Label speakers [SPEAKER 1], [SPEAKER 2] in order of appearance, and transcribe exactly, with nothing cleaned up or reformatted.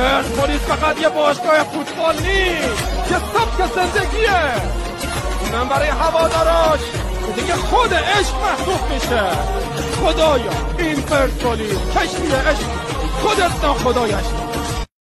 [SPEAKER 1] پرسپولیس فقط یه باشگاه فوتبال نیست که سبک زندگیه، اونم برای هواداراش دیگه خود عشق محسوب میشه. خدایا این پرسپولیس کشتی عشق، خودت ناخدایش.